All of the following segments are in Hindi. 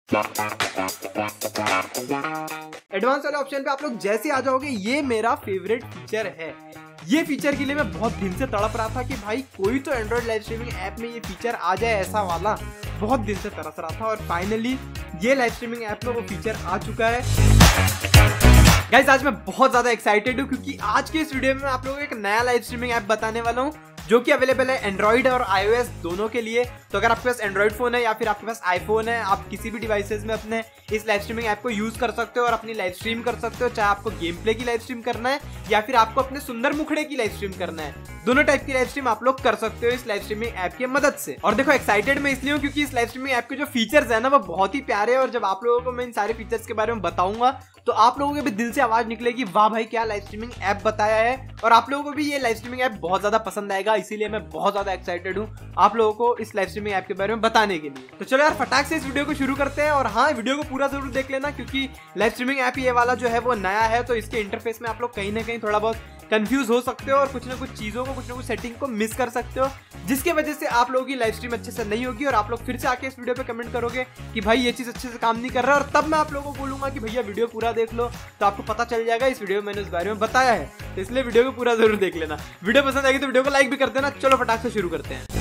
एडवांस वाले ऑप्शन पे आप लोग जैसे आ जाओगे, ये मेरा फेवरेट फीचर है। ये फीचर के लिए मैं बहुत दिन से तड़प रहा था कि भाई कोई तो एंड्रॉइड लाइव स्ट्रीमिंग ऐप में ये फीचर आ जाए, ऐसा वाला बहुत दिन से तरस रहा था और फाइनली ये लाइव स्ट्रीमिंग ऐप में वो फीचर आ चुका है। गाइस आज मैं बहुत ज्यादा एक्साइटेड हूँ क्योंकि आज के इस वीडियो में मैं आप लोगों को एक नया लाइव स्ट्रीमिंग ऐप बताने वाला हूँ जो कि अवेलेबल है एंड्रॉइड और iOS दोनों के लिए। तो अगर आपके पास एंड्रॉइड फोन है या फिर आपके पास आईफोन है, आप किसी भी डिवाइसेस में अपने इस लाइव स्ट्रीमिंग ऐप को यूज कर सकते हो और अपनी लाइव स्ट्रीम कर सकते हो। चाहे आपको गेम प्ले की लाइव स्ट्रीम करना है या फिर आपको अपने सुंदर मुखड़े की लाइव स्ट्रीम करना है, दोनों टाइप की लाइव स्ट्रीम आप लोग कर सकते हो इस लाइव स्ट्रीमिंग ऐप की मदद से। और देखो एक्साइटेड मैं इसलिए हूँ क्योंकि इस लाइव स्ट्रीमिंग ऐप के जो फीचर्स है ना वो बहुत ही प्यारे हैं और जब आप लोगों को मैं इन सारे फीचर्स के बारे में बताऊंगा तो आप लोगों के भी दिल से आवाज निकलेगी, वाह भाई क्या लाइव स्ट्रीमिंग ऐप बताया है। और आप लोगों को भी ये लाइव स्ट्रीमिंग ऐप बहुत ज्यादा पसंद आएगा, इसीलिए मैं बहुत ज्यादा एक्साइटेड हूँ आप लोगों को इस लाइव स्ट्रीमिंग ऐप के बारे में बताने के लिए। तो चलो यार फटाक से इस वीडियो को शुरू करते हैं। और हाँ, वीडियो को पूरा जरूर देख लेना क्योंकि लाइव स्ट्रीमिंग ऐप ये वाला जो है वो नया है, तो इसके इंटरफेस में आप लोग कहीं ना कहीं थोड़ा बहुत कंफ्यूज हो सकते हो और कुछ ना कुछ चीजों को, कुछ ना कुछ सेटिंग को मिस कर सकते हो, जिसके वजह से आप लोगों की लाइव स्ट्रीम अच्छे से नहीं होगी और आप लोग फिर से आके इस वीडियो पे कमेंट करोगे कि भाई ये चीज अच्छे से काम नहीं कर रहा है। और तब मैं आप लोगों को बोलूंगा कि भैया वीडियो पूरा देख लो, तो आपको पता चल जाएगा इस वीडियो में मैंने उस बारे में बताया है। तो इसलिए वीडियो को पूरा जरूर देख लेना। वीडियो पसंद आएगी तो वीडियो को लाइक भी कर देना। चलो फटाक से शुरू करते हैं।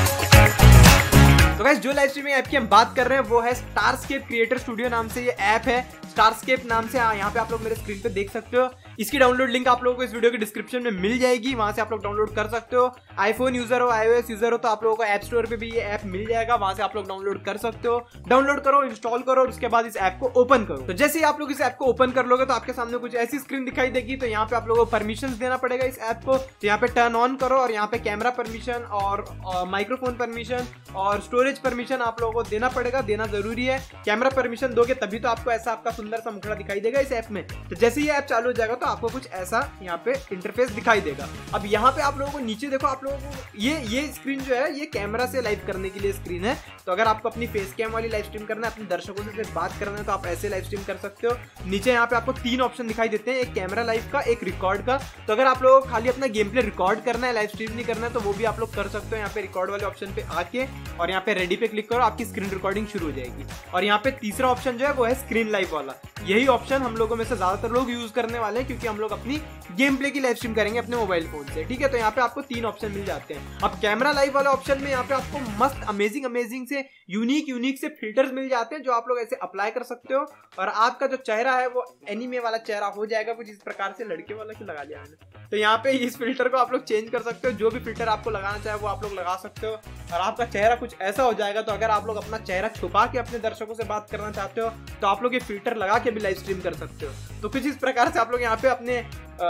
तो गाइस जो लाइव स्ट्रीमिंग ऐप की हम बात कर रहे हैं वो है स्टारस्केप क्रिएटर स्टूडियो नाम से ये ऐप है। स्टारस्केप नाम से यहाँ पे आप लोग मेरे स्क्रीन पे देख सकते हो। इसकी डाउनलोड लिंक आप लोगों को इस वीडियो के डिस्क्रिप्शन में मिल जाएगी, वहां से आप लोग डाउनलोड कर सकते हो। आईफोन यूजर हो, iOS यूजर हो तो आप लोगों को ऐप स्टोर पे भी ये ऐप मिल जाएगा, वहां से आप लोग डाउनलोड कर सकते हो। डाउनलोड करो, इंस्टॉल करो और उसके बाद इस ऐप को ओपन करो। तो जैसे ही आप लोग इस ऐप को ओपन कर लोगे तो आपके सामने कुछ ऐसी स्क्रीन दिखाई देगी। तो यहाँ पे आप लोगों को परमिशन देना पड़ेगा इस ऐप को। तो यहाँ पे टर्न ऑन करो और यहाँ पे कैमरा परमिशन और माइक्रोफोन परमिशन और स्टोरेज परमिशन आप लोगों को देना पड़ेगा, देना जरूरी है। कैमरा परमिशन दोगे तभी तो आपको ऐसा आपका सुंदर सा मुखड़ा दिखाई देगा इस ऐप में। तो जैसे ही ऐप चालू हो जाएगा तो आपको कुछ ऐसा यहाँ पे इंटरफेस दिखाई देगा। अब यहाँ पे आप लोगों को नीचे देखो, आप लोगों को ये स्क्रीन जो है ये कैमरा से लाइव करने के लिए स्क्रीन है। तो अगर आपको अपनी फेस कैम वाली लाइव स्ट्रीम करना है, अपने दर्शकों से सिर्फ बात करना है तो आप ऐसे लाइव स्ट्रीम कर सकते हो। नीचे यहाँ पे आपको 3 ऑप्शन दिखाई देते हैं, एक कैमरा लाइव का, एक रिकॉर्ड का। तो अगर आप लोगों को खाली अपना गेम प्ले रिकॉर्ड करना है, लाइव स्ट्रीम नहीं करना है, तो वो भी आप लोग कर सकते हो। यहाँ पे रिकॉर्ड वाले ऑप्शन पे आके और यहाँ पे रेडी पे क्लिक करो, आपकी स्क्रीन रिकॉर्डिंग शुरू हो जाएगी। और यहाँ पे तीसरा ऑप्शन जो है वो है स्क्रीन लाइव वाला। यही ऑप्शन हम लोगों में से ज्यादातर लोग यूज करने वाले हैं क्योंकि हम लोग अपनी गेम प्ले की लाइव स्ट्रीम करेंगे अपने मोबाइल फोन से, ठीक है। तो यहाँ पे आपको 3 ऑप्शन मिल जाते हैं। अब कैमरा लाइव वाले ऑप्शन में यहाँ पे आपको मस्त अमेजिंग से यूनिक से फिल्टर्स मिल जाते हैं जो आप लोग ऐसे अप्लाई कर सकते हो और आपका जो चेहरा है वो एनीमे वाला चेहरा हो जाएगा, कुछ इस प्रकार से। लड़के वाला क्यों लगा लिया मैंने। तो यहाँ पे इस फिल्टर को आप लोग चेंज कर सकते हो, जो भी फिल्टर आपको लगाना चाहे वो आप लोग लगा सकते हो और आपका चेहरा कुछ ऐसा हो जाएगा। तो अगर आप लोग अपना चेहरा छुपा के अपने दर्शकों से बात करना चाहते हो तो आप लोग ये फिल्टर लगा के भी लाइव स्ट्रीम कर सकते हो। तो कुछ इस प्रकार से आप लोग यहाँ पे अपने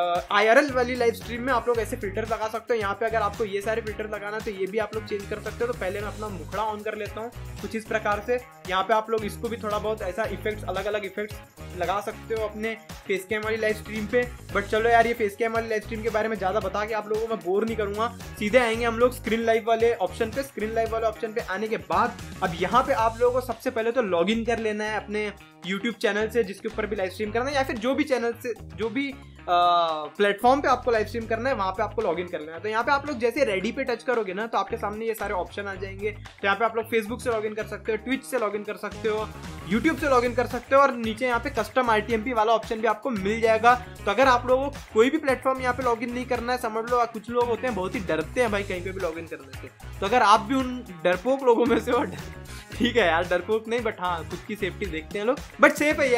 IRL वाली लाइव स्ट्रीम में आप लोग ऐसे फिल्टर लगा सकते हो। यहाँ पे अगर आपको ये सारे फिल्टर लगाना है तो ये भी आप लोग चेंज कर सकते हो। तो पहले मैं अपना मुखड़ा ऑन कर लेता हूँ कुछ इस प्रकार से। यहाँ पे आप लोग इसको भी थोड़ा बहुत ऐसा इफेक्ट्स, अलग अलग इफेक्ट्स लगा सकते हो अपने फेस कैम वाली लाइव स्ट्रीम पे। बट चलो यार, ये फेस कैम वाली लाइव स्ट्रीम के बारे में ज्यादा बता के आप लोगों को मैं बोर नहीं करूंगा। सीधे आएंगे हम लोग स्क्रीन लाइव वाले ऑप्शन पे। स्क्रीन लाइव वाले ऑप्शन पे आने के बाद अब यहाँ पे आप लोगों को सबसे पहले तो लॉग इन कर लेना है अपने यूट्यूब चैनल से जिसके ऊपर भी लाइव स्ट्रीम करना है, या फिर जो भी चैनल से, जो भी प्लेटफॉर्म पे आपको लाइव स्ट्रीम करना है वहां पे आपको लॉगिन कर लेना है। तो यहाँ पे आप लोग जैसे रेडी पे टच करोगे ना तो आपके सामने ये सारे ऑप्शन आ जाएंगे। तो यहाँ पे आप लोग फेसबुक से लॉगिन कर सकते हो, ट्विच से लॉगिन कर सकते हो, यूट्यूब से लॉगिन कर सकते हो और नीचे यहाँ पे कस्टम RTMP वाला ऑप्शन भी आपको मिल जाएगा। तो अगर आप लोगों को कोई भी प्लेटफॉर्म यहाँ पे लॉगिन नहीं करना है, समझ लो कुछ लोग होते हैं बहुत ही डरते हैं भाई कहीं पे भी लॉगिन करने से। तो अगर आप भी उन डरपोक लोगों में से हो, ठीक है यार डरपोक नहीं बट हाँ खुद की सेफ्टी देखते हैं लोग, बट सेफ है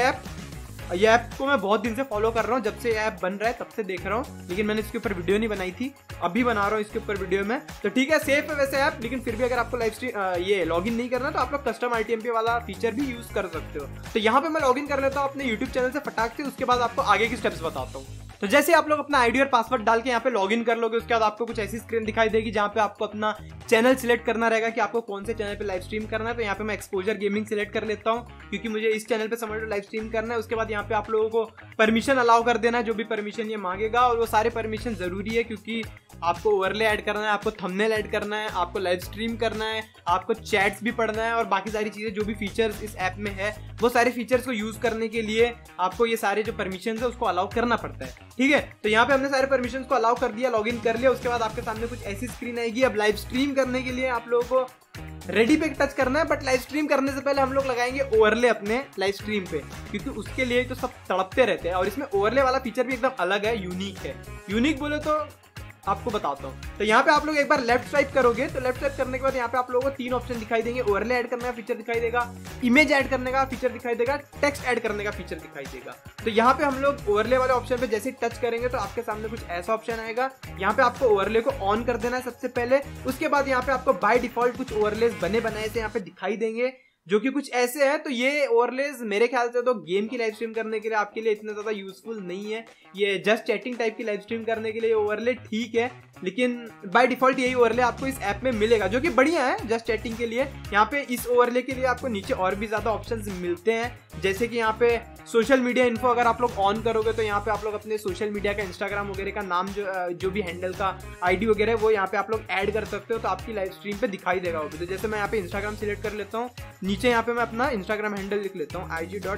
ये ऐप को मैं बहुत दिन से फॉलो कर रहा हूँ, जब से ये ऐप बन रहा है तब से देख रहा हूँ। लेकिन मैंने इसके ऊपर वीडियो नहीं बनाई थी, अभी बना रहा हूँ इसके ऊपर वीडियो में। तो ठीक है, सेफ है वैसे ऐप, लेकिन फिर भी अगर आपको लाइव स्ट्रीम ये लॉगिन नहीं करना तो आप लोग कस्टम RTMP वाला फीचर भी यूज कर सकते हो। तो यहाँ पे मैं लॉगिन कर लेता हूँ अपने यूट्यूब चैनल से फटाक से, उसके बाद आपको आगे की स्टेप्स बताता हूँ। तो जैसे आप लोग अपना आईडी और पासवर्ड डाल के यहाँ पे लॉगिन कर लोगे उसके बाद आपको कुछ ऐसी स्क्रीन दिखाई देगी जहाँ पे आपको अपना चैनल सिलेक्ट करना रहेगा कि आपको कौन से चैनल पे लाइव स्ट्रीम करना है। तो यहाँ पे मैं एक्सपोजर गेमिंग सिलेक्ट कर लेता हूँ क्योंकि मुझे इस चैनल पे समझ लो लाइव स्ट्रीम करना है। उसके बाद यहाँ पे आप लोगों को परमिशन अलाउ कर देना है, जो भी परमिशन ये मांगेगा, और वो सारे परमिशन जरूरी है क्योंकि आपको ओवरले ऐड करना है, आपको थंबनेल ऐड करना है, आपको लाइव स्ट्रीम करना है, आपको चैट्स भी पढ़ना है और बाकी सारी चीजें जो भी फीचर्स इस ऐप में है वो सारे फीचर्स को यूज करने के लिए आपको ये सारे जो परमिशन है उसको अलाउ करना पड़ता है। ठीक है, तो यहाँ पे हमने सारे परमिशन को अलाउ कर दिया, लॉगिन कर लिया। उसके बाद आपके सामने कुछ ऐसी स्क्रीन आएगी। अब लाइव स्ट्रीम करने के लिए आप लोगों को रेडी पे टच करना है, बट लाइव स्ट्रीम करने से पहले हम लोग लगाएंगे ओवरले अपने लाइव स्ट्रीम पे, क्योंकि उसके लिए तो सब तड़पते रहते हैं। और इसमें ओवरले वाला फीचर भी एकदम अलग है, यूनिक है। यूनिक बोले तो आपको बताता हूँ। तो यहाँ पे आप लोग एक बार लेफ्ट स्वाइप करोगे तो लेफ्ट स्वाइप करने के बाद यहाँ पे आप लोगों को 3 ऑप्शन दिखाई देंगे। ओवरले ऐड करने का फीचर दिखाई देगा, इमेज ऐड करने का फीचर दिखाई देगा, टेक्स्ट ऐड करने का फीचर दिखाई देगा। तो यहाँ पे हम लोग ओवरले वाले ऑप्शन पे जैसे टच करेंगे तो आपके सामने कुछ ऐसा ऑप्शन आएगा। यहाँ पे आपको ओवरले को ऑन कर देना है सबसे पहले। उसके बाद यहाँ पे आपको बाय डिफॉल्ट कुछ ओवरलेस बने बनाए से यहाँ पे दिखाई देंगे, जो कि कुछ ऐसे है। तो ये ओवरलेस मेरे ख्याल से तो गेम की लाइव स्ट्रीम करने के लिए आपके लिए इतना ज्यादा यूजफुल नहीं है। ये जस्ट चैटिंग टाइप की लाइव स्ट्रीम करने के लिए ओवरले ठीक है, लेकिन बाय डिफॉल्ट यही ओवरले आपको इस ऐप में मिलेगा, जो कि बढ़िया है जस्ट चैटिंग के लिए। यहाँ पे इस ओवरले के लिए आपको नीचे और भी ज्यादा ऑप्शंस मिलते हैं, जैसे कि यहाँ पे सोशल मीडिया इन्फो अगर आप लोग ऑन करोगे तो यहाँ पे आप लोग अपने सोशल मीडिया का, इंस्टाग्राम वगैरह का नाम जो भी हैंडल का आईडी वगैरह वो यहाँ पे आप लोग ऐड कर सकते हो, तो आपकी लाइव स्ट्रीम पे दिखाई देगा वो भी। तो जैसे मैं यहाँ पे इंस्टाग्राम सिलेक्ट कर लेता हूँ, नीचे यहाँ पे मैं अपना इंस्टाग्राम हैंडल लिख लेता हूँ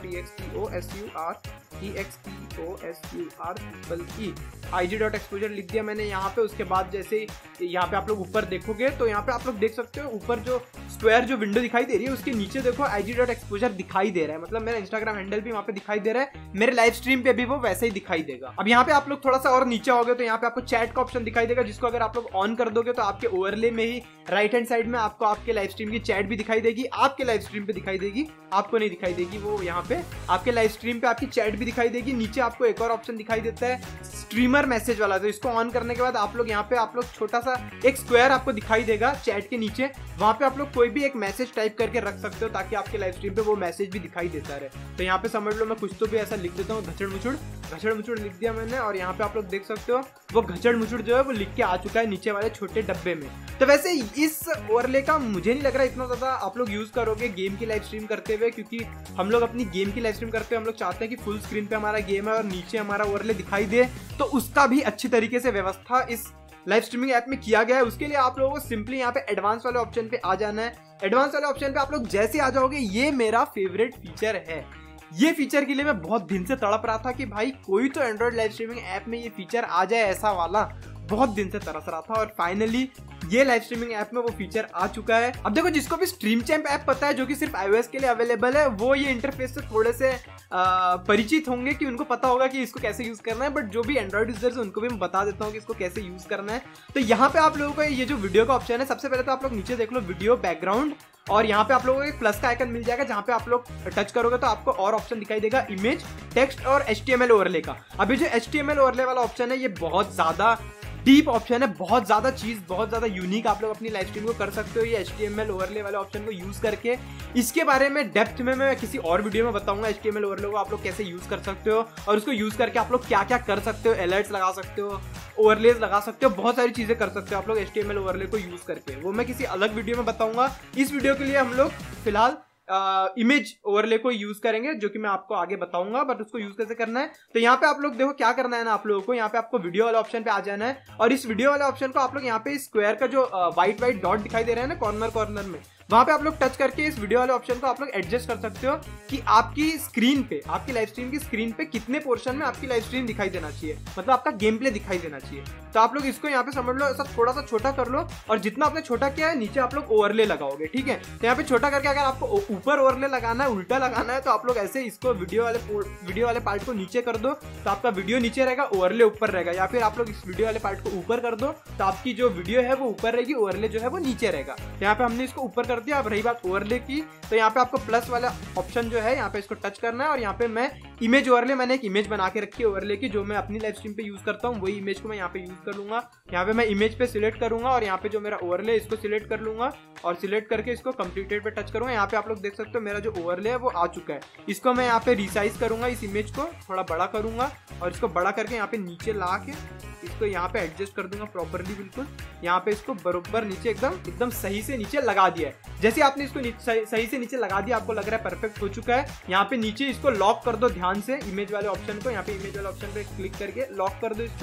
IG.exposure लिख दिया मैंने यहाँ पे। उसके बाद जैसे यहाँ पे आप लोग ऊपर देखोगे तो यहाँ पे आप लोग देख सकते हो ऊपर जो स्क्वायर जो विंडो दिखाई दे रही है उसके नीचे देखो IG.exposure दिखाई दे रहा है, मतलब मेरा इंस्टाग्राम हैंडल भी वहाँ पे दिखाई दे रहा है, मेरे लाइव स्ट्रीम पे भी वो वैसे ही दिखाई देगा। अब यहाँ पे आप लोग थोड़ा सा और नीचे आओगे तो यहाँ पे आपको चैट का ऑप्शन दिखाई देगा, जिसको अगर आप लोग ऑन कर दोगे तो आपके ओवरले में ही राइट हैंड साइड में आपको आपके लाइव स्ट्रीम की चैट भी दिखाई देगी, आपके लाइव स्ट्रीम पे दिखाई देगी, आपको नहीं दिखाई देगी वो। यहाँ पे आपके लाइव स्ट्रीम पे आपकी चैट भी दिखाई देगी। नीचे आपको एक और ऑप्शन दिखाई देता है स्ट्रीमर मैसेज वाला, तो इसको ऑन करने के बाद आप लोग यहाँ पे आप लोग छोटा सा एक स्क्वायर आपको दिखाई देगा चैट के नीचे, वहां पे आप लोग कोई भी एक मैसेज टाइप करके रख सकते हो ताकि आपके लाइव स्ट्रीम पे वो मैसेज भी दिखाई देता रहे। तो यहाँ पे समझ लो मैं कुछ तो भी ऐसा लिख देता हूँ, घचड़ मुचड़ लिख दिया मैंने, और यहाँ पे आप लोग देख सकते हो वो घचड़ मुचड़ जो है वो लिख के आ चुका है नीचे वाले छोटे डब्बे में। तो वैसे इस ओवरले का मुझे नहीं लग रहा इतना ज्यादा आप लोग यूज करोगे गेम की लाइव स्ट्रीम करते हुए, क्योंकि हम लोग अपनी गेम की लाइव स्ट्रीम करते हुए हम लोग चाहते हैं कि फुल स्क्रीन पे हमारा गेम है और नीचे हमारा ओवरले दिखाई दे, तो उसका भी अच्छी तरीके से व्यवस्था इस लाइव स्ट्रीमिंग ऐप में किया गया है। उसके लिए आप लोगों को सिंपली यहाँ पे एडवांस वाले ऑप्शन पे आ जाना है। एडवांस वाले ऑप्शन पे आप लोग जैसे आ जाओगे, ये मेरा फेवरेट फीचर है। ये फीचर के लिए मैं बहुत दिन से तड़प रहा था कि भाई कोई तो एंड्रॉइड लाइव स्ट्रीमिंग ऐप में ये फीचर आ जाए, ऐसा वाला बहुत दिन से तरस रहा था, और फाइनली ये लाइव स्ट्रीमिंग ऐप में वो फीचर आ चुका है। अब देखो जिसको भी स्ट्रीम चैम्प ऐप पता है जो कि सिर्फ iOS के लिए अवेलेबल है, वो ये इंटरफेस से थोड़े से परिचित होंगे कि उनको पता होगा कि इसको कैसे यूज करना है, बट जो भी एंड्रॉइड यूजर्स है उनको भी मैं बता देता हूँ कि इसको कैसे यूज करना है। तो यहाँ पे आप लोगों को ये जो वीडियो का ऑप्शन है, सबसे पहले तो आप लोग नीचे देख लो वीडियो बैकग्राउंड, और यहाँ पे आप लोगों को एक प्लस का आइकन मिल जाएगा, जहाँ पे आप लोग टच करोगे तो आपको और ऑप्शन दिखाई देगा इमेज, टेक्स्ट और HTML ओवरले का। अभी जो HTML ओवरले वाला ऑप्शन है ये बहुत ज्यादा डीप ऑप्शन है, बहुत ज्यादा चीज, बहुत ज्यादा यूनिक आप लोग अपनी लाइव स्ट्रीम को कर सकते हो ये HTML ओवरले वाले ऑप्शन को यूज करके। इसके बारे में डेप्थ में मैं किसी और वीडियो में बताऊंगा HTML ओवरले को आप लोग कैसे यूज कर सकते हो, और उसको यूज करके आप लोग क्या क्या कर सकते हो, अलर्ट्स लगा सकते हो, ओवरलेस लगा सकते हो, बहुत सारी चीजें कर सकते हो आप लोग HTML ओवरले को यूज करके। वो मैं किसी अलग वीडियो में बताऊंगा। इस वीडियो के लिए हम लोग फिलहाल इमेज ओवरले को यूज करेंगे, जो कि मैं आपको आगे बताऊंगा, बट उसको यूज कैसे करना है। तो यहाँ पे आप लोग देखो क्या करना है ना, आप लोगों को यहाँ पे आपको वीडियो वाले ऑप्शन पे आ जाना है, और इस वीडियो वाले ऑप्शन को आप लोग यहाँ पे स्क्वायर का जो व्हाइट डॉट दिखाई दे रहा है ना कॉर्नर में, वहां पे आप लोग टच करके इस वीडियो वाले ऑप्शन को आप लोग एडजस्ट कर सकते हो कि आपकी स्क्रीन पे, आपकी लाइव स्ट्रीम की स्क्रीन पे कितने पोर्शन में आपकी लाइव स्ट्रीम दिखाई देना चाहिए, मतलब आपका गेम प्ले दिखाई देना चाहिए। तो आप लोग इसको यहाँ पे समझ लो ऐसा थोड़ा सा छोटा कर लो, और जितना आपने छोटा किया है नीचे आप लोग ओवरले लगाओगे, ठीक है। तो यहाँ पे छोटा करके अगर आपको ऊपर ओवरले लगाना है, उल्टा लगाना है, तो आप लोग ऐसे इसको वीडियो वाले पार्ट को नीचे कर दो तो आपका वीडियो नीचे रहेगा, ओवरले ऊपर रहेगा, या फिर आप लोग इस वीडियो वाले पार्ट को ऊपर कर दो तो आपकी जो वीडियो है वो ऊपर रहेगी, ओवरले जो है वो नीचे रहेगा। यहाँ पे हमने इसको ऊपर कर दिया। अब रही बात ओवरले की, तो यहाँ पे आपको प्लस वाला ऑप्शन जो है यहाँ पे इसको टच करना है, और यहाँ पे मैं इमेज ओवरले, मैंने एक इमेज बना के रखी है ओवरले की, जो मैं अपनी लाइव स्ट्रीम पे यूज करता हूँ, वही इमेज को मैं यहाँ पे यूज कर लूंगा। यहाँ पे मैं इमेज पे सिलेक्ट करूंगा, और यहाँ पे जो मेरा ओवरले है इसको सिलेक्ट कर लूंगा, और सिलेक्ट करके इसको कंप्लीटेड पे टच करूंगा। यहाँ पे आप लोग देख सकते हो मेरा जो ओवरले है वो आ चुका है। इसको मैं यहाँ पे रिसाइज करूंगा, इस इमेज को थोड़ा बड़ा करूंगा, और इसको बड़ा करके यहाँ पे नीचे ला के इसको यहाँ पे एडजस्ट कर दूंगा प्रॉपरली, बिल्कुल यहाँ पे इसको बरोबर नीचे एकदम सही से नीचे लगा दिया है। जैसे आपने इसको सही से नीचे लगा दिया, आपको लग रहा है परफेक्ट हो चुका है। यहाँ पे नीचे इसको लॉक कर दो ध्यान से, इमेज वाले ऑप्शन को, यहाँ पे इमेज वाले ऑप्शन पे क्लिक करके लॉक कर दो इसको।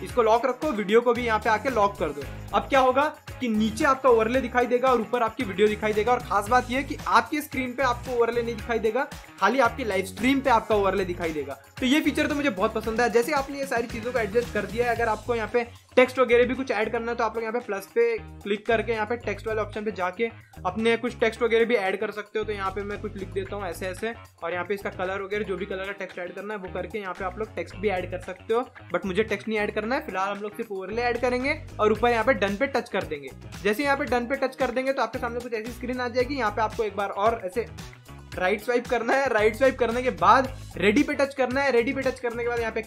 इसको लॉक रखो, वीडियो को भी यहाँ पे आके लॉक कर दो। अब क्या होगा कि नीचे आपका ओवरले दिखाई देगा और ऊपर आपकी वीडियो दिखाई देगा। और खास बात यह है कि आपकी स्क्रीन पे आपको ओवरले नहीं दिखाई देगा, खाली आपकी लाइव स्ट्रीम पे आपका ओवरले दिखाई देगा। तो ये फीचर तो मुझे बहुत पसंद है। जैसे आपने ये सारी चीजों को एडजस्ट कर दिया है, अगर आपको यहाँ पे टेक्स्ट वगैरह भी कुछ ऐड करना है तो आप लोग यहाँ पे प्लस पे क्लिक करके यहाँ पे टेक्स्ट वाले ऑप्शन पे जाके अपने कुछ टेक्स्ट वगैरह भी ऐड कर सकते हो। तो यहाँ पे मैं कुछ लिख देता हूँ ऐसे ऐसे, और यहाँ पे इसका कलर वगैरह जो भी कलर का टेक्स्ट ऐड करना है वो करके यहाँ पे आप लोग टेक्स्ट भी ऐड कर सकते हो। बट मुझे टेक्स्ट नहीं ऐड करना है, फिलहाल हम लोग सिर्फ ओवरले ऐड करेंगे और ऊपर यहाँ पे डन पे टच कर देंगे। जैसे यहाँ पे डन पे टच कर देंगे तो आपके सामने कुछ ऐसी स्क्रीन आ जाएगी। यहाँ पे आपको एक बार और ऐसे राइट स्वाइप करना है। राइट स्वाइप करने के बाद रेडी पे टच करना है। रेडी पे टच करने के बाद यहाँ पे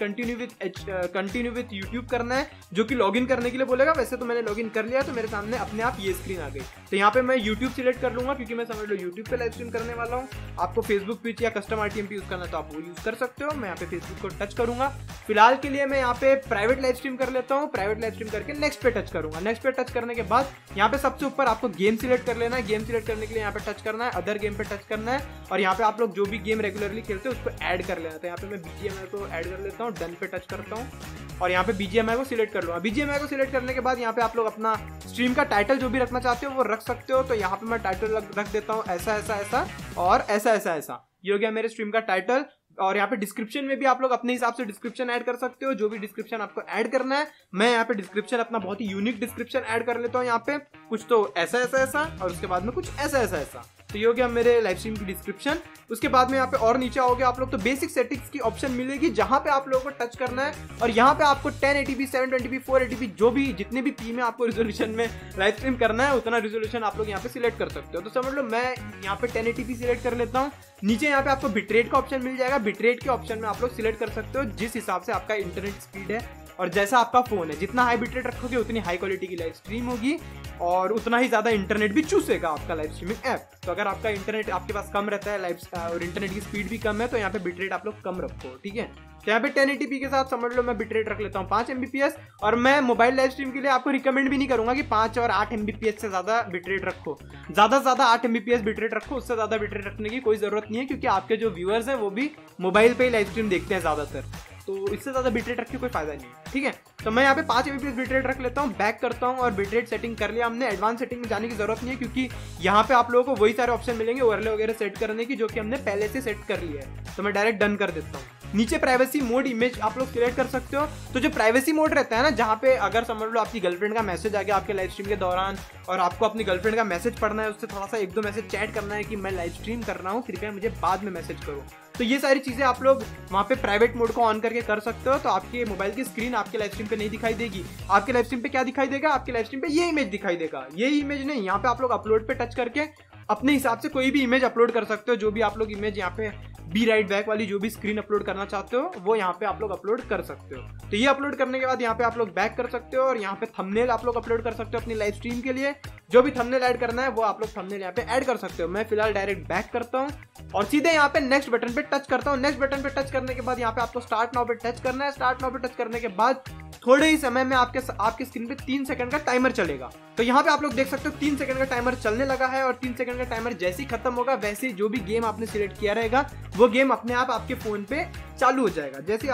कंटिन्यू विथ यूट्यूब करना है, जो कि लॉगिन करने के लिए बोलेगा। वैसे तो मैंने लॉगिन कर लिया, तो मेरे सामने अपने आप ये स्क्रीन आ गई। तो यहाँ पे मैं यूट्यूब सिलेक्ट कर लूंगा, क्योंकि मैं समझ लो यूट्यूब पे लाइव स्ट्रीम करने वाला हूँ। आपको फेसबुक पिच या कस्टम आरटीएमपी यूज करना तो आप वो यूज कर सकते हो। मैं यहाँ पे फेसबुक को टच करूंगा। फिलहाल के लिए मैं यहाँ पे प्राइवेट लाइव स्ट्रीम कर लेता हूँ। प्राइवेट लाइव स्ट्रीम करके नेक्स्ट पे टच करूंगा। नेक्स्ट पे टच करने के बाद यहाँ पे सबसे ऊपर आपको गेम सिलेक्ट कर लेना है। गेम सिलेक्ट करने के लिए यहाँ पे टच करना है, अदर गेम पे टच करना है, और यहाँ पे आप लोग जो भी गेम रेगुलरली खेलते हैं उसको ऐड कर लेना। तो यहाँ पे मैं बीजीएमआई को ऐड कर लेता हूँ, डन पे टच करता हूँ और यहाँ पे बीजीएमआई को सिलेक्ट कर लूँगा। बीजीएमआई को सिलेक्ट करने के बाद यहाँ पे आप लोग अपना स्ट्रीम का टाइटल जो भी रखना चाहते हो वो रख सकते हो। तो यहाँ पे मैं टाइटल रख देता हूँ ऐसा ऐसा ऐसा और ऐसा ऐसा ऐसा। ये हो गया मेरे स्ट्रीम का टाइटल। और यहाँ पे डिस्क्रिप्शन में भी आप लोग अपने हिसाब से डिस्क्रिप्शन ऐड कर सकते हो, जो भी डिस्क्रिप्शन आपको ऐड करना है। मैं यहाँ पे डिस्क्रिप्शन अपना बहुत ही यूनिक डिस्क्रिप्शन ऐड कर लेता हूँ। यहाँ पे कुछ तो ऐसा ऐसा ऐसा और उसके बाद में कुछ ऐसा ऐसा ऐसा। तो ये हो गया मेरे लाइव स्ट्रीम की डिस्क्रिप्शन। उसके बाद में यहाँ पे और नीचे आओगे आप लोग तो बेसिक सेटिंग्स की ऑप्शन मिलेगी, जहां पे आप लोगों को टच करना है। और यहाँ पे आपको 1080p 720p 480p जो भी जितने भी पी में आपको रिजोल्यूशन में लाइव स्ट्रीम करना है उतना रिजोल्यूशन आप लोग यहाँ पे सिलेक्ट कर सकते हो। तो समझ लो मैं यहाँ पे 1080p सिलेक्ट कर लेता हूँ। नीचे यहाँ पे आपको बिटरेट का ऑप्शन मिल जाएगा। बिटरेट के ऑप्शन में आप लोग सिलेक्ट कर सकते हो जिस हिसाब से आपका इंटरनेट स्पीड है और जैसा आपका फोन है। जितना हाई बिटरेट रखोगे उतनी हाई क्वालिटी की लाइव स्ट्रीम होगी और उतना ही ज्यादा इंटरनेट भी चूसेगा आपका लाइव स्ट्रीमिंग ऐप। तो अगर आपका इंटरनेट आपके पास कम रहता है लाइव और इंटरनेट की स्पीड भी कम है तो यहाँ पे बिटरेट आप लोग कम रखो, ठीक है। तो यहाँ पे 1080p के साथ समझ लो मैं बिटरेट रख लेता हूँ 5 Mbps। और मैं मोबाइल लाइव स्ट्रीम के लिए आपको रिकमेंड भी नहीं करूंगा कि 5 और 8 Mbps से ज्यादा बिटरेट रखो। ज्यादा से ज्यादा 8 Mbps बिटरेट रखो, उससे ज्यादा बिटरेट रखने की कोई जरूरत नहीं है, क्योंकि आपके जो व्यूअर्स हैं वो भी मोबाइल पे ही लाइव स्ट्रीम देखते हैं ज्यादातर। तो इससे ज्यादा बिटरेट रख के कोई फायदा नहीं है, ठीक है। तो मैं यहाँ पे 5 Mbps बिटरेट रख लेता हूँ, बैक करता हूँ और बिटरेट सेटिंग कर लिया हमने। एडवांस सेटिंग में जाने की जरूरत नहीं है, क्योंकि यहाँ पे आप लोगों को वही सारे ऑप्शन मिलेंगे ओवरले वगैरह सेट करने की, जो कि हमने पहले से सेट कर लिया है। तो मैं डायरेक्ट डन कर देता हूँ। नीचे प्राइवेसी मोड इमेज आप लोग सिलेक्ट कर सकते हो। तो जो प्राइवेसी मोड रहता है ना, जहाँ पे अगर समझ लो आपकी गर्लफ्रेंड का मैसेज आ गया आपके लाइव स्ट्रीम के दौरान और आपको अपनी गर्लफ्रेंड का मैसेज पढ़ना है, उससे थोड़ा सा 1-2 मैसेज चैट करना है कि मैं लाइव स्ट्रीम कर रहा हूँ, कृपया मुझे बाद में मैसेज करो। तो ये सारी चीजें आप लोग वहाँ पे प्राइवेट मोड को ऑन करके कर सकते हो। तो आपके मोबाइल की स्क्रीन आपके लाइव स्ट्रीम पे नहीं दिखाई देगी। आपके लाइव स्ट्रीम पे क्या दिखाई देगा? आपके लाइव स्ट्रीम पे ये इमेज दिखाई देगा। ये इमेज नहीं, यहाँ पे आप लोग अपलोड पे टच करके अपने हिसाब से कोई भी इमेज अपलोड कर सकते हो। जो भी आप लोग इमेज यहाँ पे बी राइट बैक वाली जो भी स्क्रीन अपलोड करना चाहते हो वो यहाँ पे आप लोग अपलोड कर सकते हो। तो ये अपलोड करने के बाद यहाँ पे आप लोग बैक कर सकते हो और यहाँ पे थंबनेल आप लोग अपलोड कर सकते हो अपनी लाइव स्ट्रीम के लिए। जो भी थंबनेल ऐड करना है वो आप लोग थंबनेल यहाँ पे ऐड कर सकते हो। मैं फिलहाल डायरेक्ट बैक करता हूँ और सीधे यहाँ पे नेक्स्ट बटन पे टच करता हूँ। नेक्स्ट बटन पे टच करने के बाद यहाँ पे आपको स्टार्ट नाउ पे टच करना है। स्टार्ट नाउ पे टच करने के बाद थोड़े ही समय में आपके स्क्रीन पे 3 सेकंड का टाइमर चलेगा। तो यहाँ पे आप लोग देख सकते हो 3 सेकंड का टाइमर चलने लगा है और 3 सेकंड का टाइमर जैसे ही खत्म होगा वैसे जो भी गेम आपने सिलेक्ट किया रहेगा वो गेम अपने आप आपके फोन पे चालू हो जाएगा। जैसे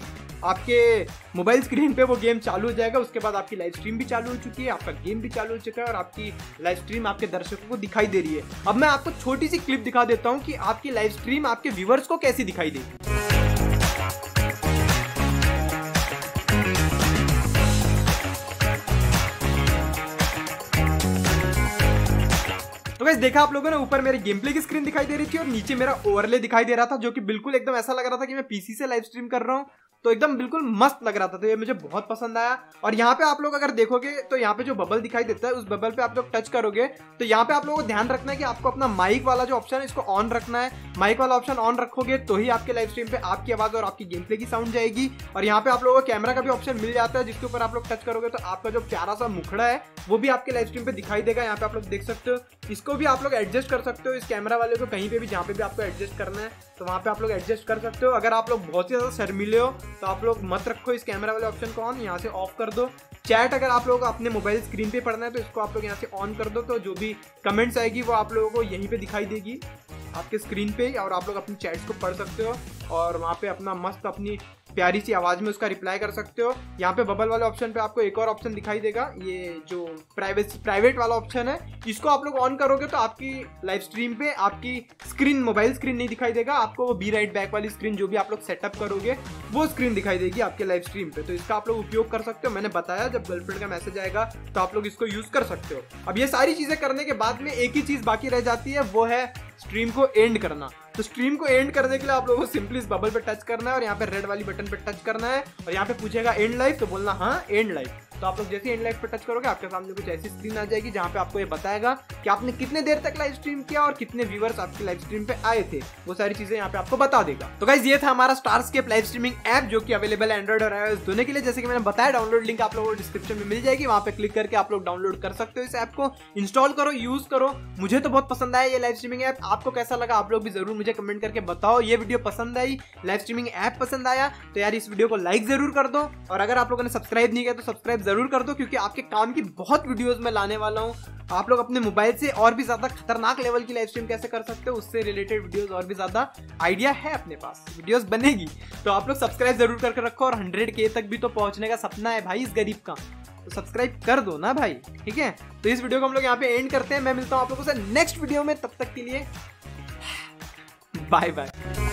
आपके मोबाइल स्क्रीन पे वो गेम चालू हो जाएगा, उसके बाद आपकी लाइव स्ट्रीम भी चालू हो चुकी है, आपका गेम भी चालू हो चुका है और आपकी लाइव स्ट्रीम आपके दर्शकों को दिखाई दे रही है। अब मैं आपको छोटी सी क्लिप दिखा देता हूँ कि आपकी लाइव स्ट्रीम आपके व्यूअर्स को कैसी दिखाई देगी। तो गाइस देखा आप लोगों ने, ऊपर मेरे गेम प्ले की स्क्रीन दिखाई दे रही थी और नीचे मेरा ओवरले दिखाई दे रहा था, जो कि बिल्कुल एकदम ऐसा लग रहा था कि मैं पीसी से लाइव स्ट्रीम कर रहा हूँ। तो एकदम बिल्कुल मस्त लग रहा था। तो ये मुझे बहुत पसंद आया। और यहाँ पे आप लोग अगर देखोगे तो यहाँ पे जो बबल दिखाई देता है उस बबल पे आप लोग टच करोगे तो यहाँ पे आप लोगों को ध्यान रखना है कि आपको अपना माइक वाला जो ऑप्शन है इसको ऑन रखना है। माइक वाला ऑप्शन ऑन रखोगे तो ही आपके लाइव स्ट्रीम पे आपकी आवाज और आपकी गेम प्ले की साउंड जाएगी। और यहाँ पे आप लोगों को कैमरा का भी ऑप्शन मिल जाता है, जिसके ऊपर आप लोग टच करोगे तो आपका जो प्यारा सा मुखड़ा है वो भी आपके लाइव स्ट्रीम पे दिखाई देगा। यहाँ पे आप लोग देख सकते हो। इसको भी आप लोग एडजस्ट कर सकते हो, इस कैमरा वाले को कहीं पे भी जहाँ पे भी आपको एडजस्ट करना है तो वहाँ पे आप लोग एडजस्ट कर सकते हो। अगर आप लोग बहुत ही ज्यादा शर्मीले हो तो आप लोग मत रखो इस कैमरा वाले ऑप्शन को ऑन, यहाँ से ऑफ कर दो। चैट अगर आप लोगों को अपने मोबाइल स्क्रीन पे पढ़ना है तो इसको आप लोग यहाँ से ऑन कर दो, तो जो भी कमेंट्स आएगी वो आप लोगों को यहीं पे दिखाई देगी आपके स्क्रीन पे और आप लोग अपनी चैट्स को पढ़ सकते हो और वहाँ पे अपना मस्त अपनी प्यारी सी आवाज में उसका रिप्लाई कर सकते हो। यहाँ पे बबल वाले ऑप्शन पे आपको एक और ऑप्शन दिखाई देगा, ये जो प्राइवेट वाला ऑप्शन है, इसको आप लोग ऑन करोगे तो आपकी लाइव स्ट्रीम पे आपकी स्क्रीन, मोबाइल स्क्रीन नहीं दिखाई देगा, आपको वो बी राइट बैक वाली स्क्रीन जो भी आप लोग सेटअप करोगे वो स्क्रीन दिखाई देगी आपके लाइव स्ट्रीम पे। तो इसका आप लोग उपयोग कर सकते हो। मैंने बताया जब गर्लफ्रेंड का मैसेज आएगा तो आप लोग इसको यूज कर सकते हो। अब ये सारी चीजें करने के बाद में एक ही चीज बाकी रह जाती है, वो है स्ट्रीम को एंड करना। तो स्ट्रीम को एंड करने के लिए आप लोगों को सिंपली इस बबल पे टच करना है और यहाँ पे रेड वाली बटन पे टच करना है और यहाँ पे पूछेगा एंड लाइव, तो बोलना हाँ एंड लाइव। तो आप लोग जैसे एंड लाइव पे टच करोगे आपके सामने कुछ ऐसी स्क्रीन आ जाएगी जहाँ पे आपको ये बताएगा कि आपने कितने देर तक लाइव स्ट्रीम किया और कितने व्यूअर्स आपकी लाइव स्ट्रीम पे आए थे, वो सारी चीजें यहाँ पे आपको बता देगा। तो गाइस ये था हमारा स्टारस्केप लाइव स्ट्रीमिंग ऐप जो कि अवेलेबल है एंड्रॉइड और iOS दोनों के लिए। जैसे कि मैंने बताया डाउनलोड लिंक आप लोगों को डिस्क्रिप्शन में मिल जाएगी, वहाँ पे क्लिक करके आप लोग डाउनलोड कर सकते हो। इस ऐप को इंस्टॉल करो, यूज करो। मुझे तो बहुत पसंद आया ये लाइव स्ट्रीमिंग ऐप, आपको कैसा लगा आप लोग भी जरूर मुझे कमेंट करके बताओ। ये वीडियो पसंद आई, लाइव स्ट्रीमिंग ऐप पसंद आया तो यार इस वीडियो को लाइक जरूर कर दो, और अगर आप लोगों ने सब्सक्राइब नहीं किया तो सब्सक्राइब जरूर कर दो, क्योंकि आपके काम की बहुत वीडियोस मैं लाने वाला हूँ। आप लोग अपने मोबाइल से और भी ज्यादा खतरनाक लेवल की लाइव स्ट्रीम कैसे कर सकते हो, उससे रिलेटेड वीडियोस और भी ज्यादा आइडिया है अपने पास, वीडियोस बनेगी। तो आप लोग सब्सक्राइब जरूर करके रखो, और 100K तक भी तो पहुंचने का सपना है भाई इस गरीब का, तो सब्सक्राइब कर दो ना भाई, ठीक है। तो इस वीडियो को हम लोग यहाँ पे एंड करते हैं। मैं मिलता हूँ आप लोगों से नेक्स्ट वीडियो में, तब तक के लिए बाय बाय।